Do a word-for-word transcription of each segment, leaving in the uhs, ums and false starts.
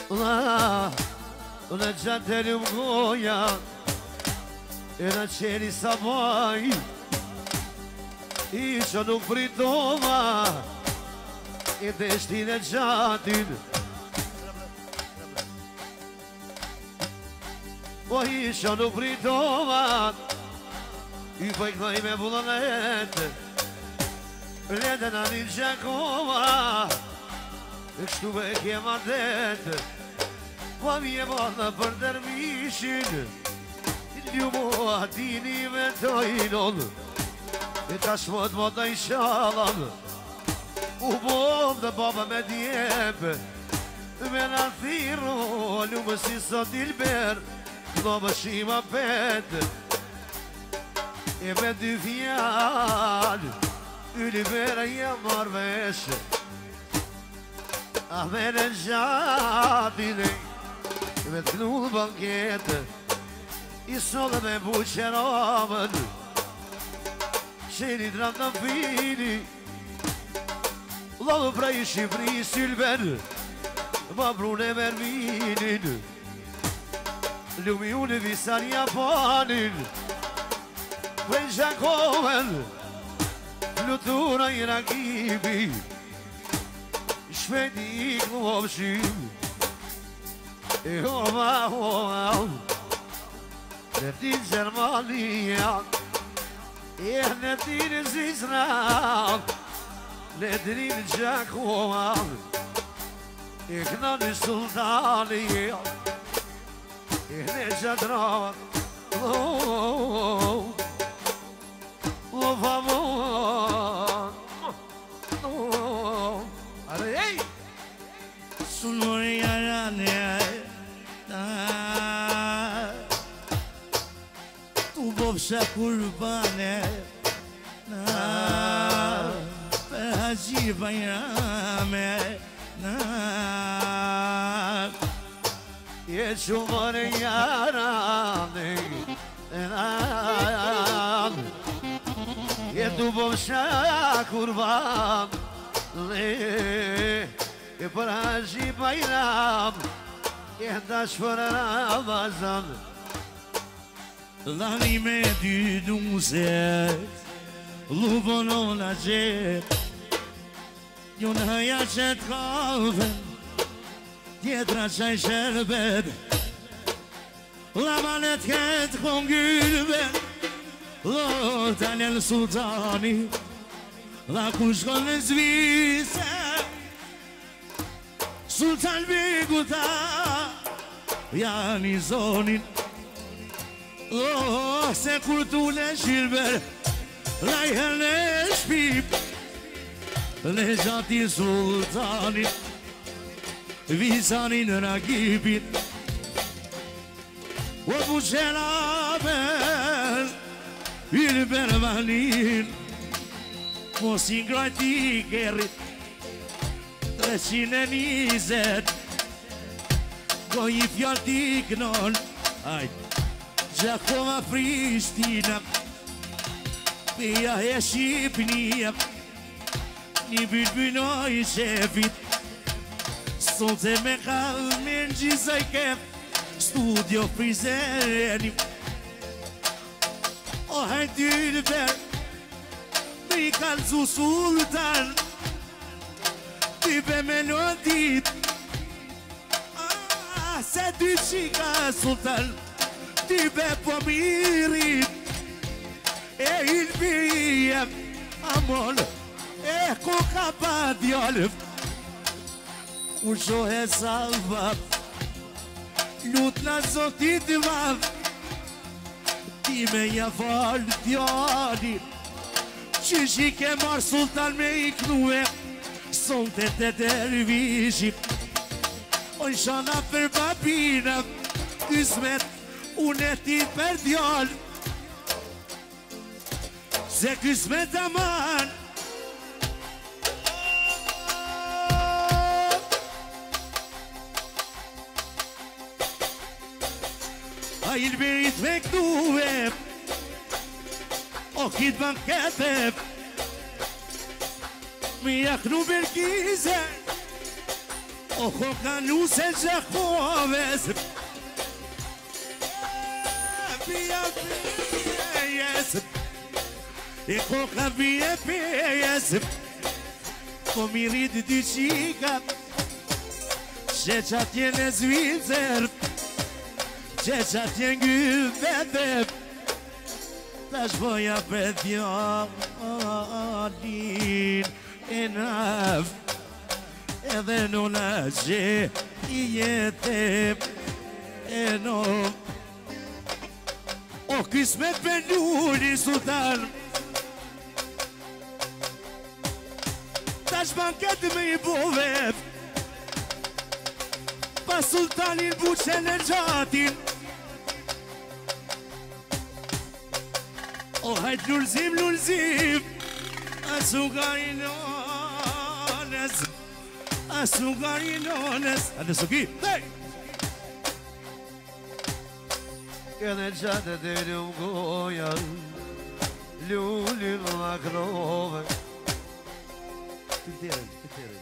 La, në gjatëri më goja e në qeni sa maj I që nuk pritova e deshtin e gjatin Po I që nuk pritova I pëjknoj me bullonet Lete në një gjakova E kështu me kema det Po mi e bërë për dërmishin Ljumo atini me dojnon E tash më të më të ishalam U bom dhe baba me djep Me në thiru Ljumë si sot dilber Në më shima pet E me dy fjall Yli bere jem marvesh A me në gjatine Me të knullë banket I solle me buqeramën Qeni dramë në fini Lavë prej Shqipëri Silben Ma brune merminin Lumi unë visan Japanin Prej Gjakoven Flutura I rakibi Shpeti I klopshim E hova hova Në tin Gjermania E në tin Zizran Në tin Gjakovan E këna në sultani E në gjadran Oh, oh, favor Oh, are ei Sulmuri arane Tu bofsha kurbane Për haji bajrame Je qumër jarane Je tu bofsha kurban E për haji bajram Je tash për Ramazan Lani me dy duzet Lubonon a gjet Jo në hëja qet kave Tjetra qaj sherbet La manet ket kongyrbe Lo taljen sultani La ku shkon në zvise Sultan Biguta Janë I zonin Oh, se kur t'ule shilber La I hele shpip Le gjati sultanit Visanin rakipit O buqela ben Il bermanin Mos I ngrajti kerit Trecin e nizet Go I fjall t'i knon Ajt Gjakova Prishtina Pia e Shqipnia Një byt bynoj qefit Sonte me kalmin gjizaj kef Studio frizeni O hajtë dy ver Me I kalzu sultan Ty be melodit Ah, se dy qika sultan Ty be po mirit E il bijem Amon E koka pa djallëv Kur qohe salvat Lut në zotit vav Ti me ja fal djalli Që shi ke marë sultan me I knue Sonte të dervishim O në shana për babina Kismet Unë e ti për djallë Se kismet aman A il birit me këtuve O kit bankete Mi jaknu berkize O koka nu se gjakoves Pia pijes E koka pije pijes Po mi rrit dy qika Që që atje në Zvicër Që që atje ngëvete Tash boja për djallin E naf Edhe nona që i jetë E no O kismet për lulli sultan Tash banket me i bove Pa sultanin buqen e gjatin O hajt lullzim, lullzim Asu garinones Asu garinones A në suki, hej! Edhe gjatë të ljumë goja Lullin la krove Të tjeren, të tjeren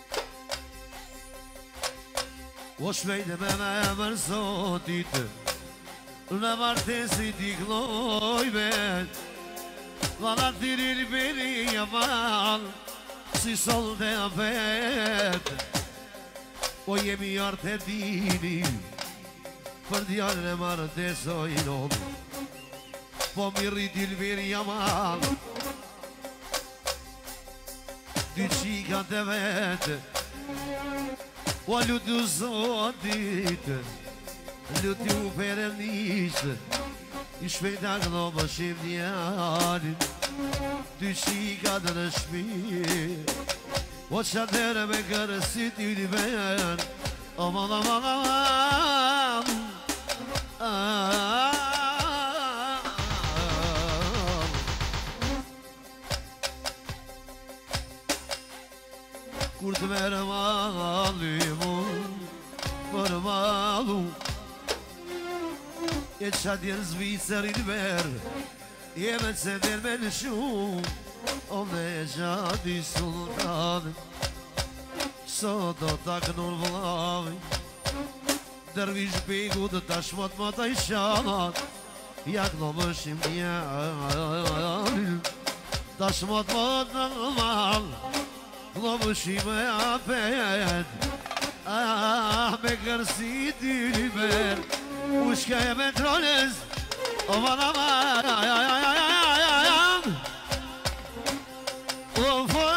O shmejtë me me emër sotit Në martesit i klojme Vala tirin beri jamal Si sol të apet Po jemi artë e dini Për djallën e martesojnon Po mi rritil beri jamal Dy qika të vetë O lutu zotit Lutu perëndisë I shpejta këno më shim djallin Dy qika të në shpirë O qatërë me kërësit i një ben Aman, aman, aman Kur të merë malimu Për malu E qatë jenë Zvicër i nëver Jeme që dhe me në shumë O me gjatë i sultanë Sot do ta kënur vlavi Dërvish pegu të tashmat ma ta i shanat Jak në më shim djallin Tashmat ma të në mal Në më shim e apet Ah, me kërësit i liber Ushka e me trones O vana ma O fa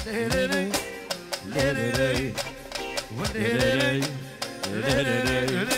Hey, hey, hey, hey, hey, hey, hey, hey, hey, hey,